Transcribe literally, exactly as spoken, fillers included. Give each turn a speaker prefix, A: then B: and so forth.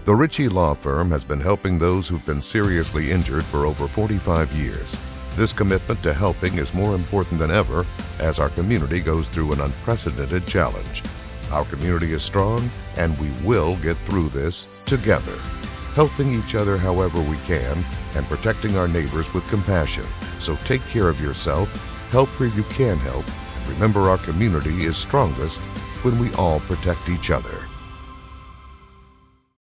A: The Ritchie Law Firm has been helping those who've been seriously injured for over forty-five years. This commitment to helping is more important than ever as our community goes through an unprecedented challenge. Our community is strong, and we will get through this together, helping each other however we can and protecting our neighbors with compassion. So take care of yourself, help where you can help, and remember our community is strongest when we all protect each other.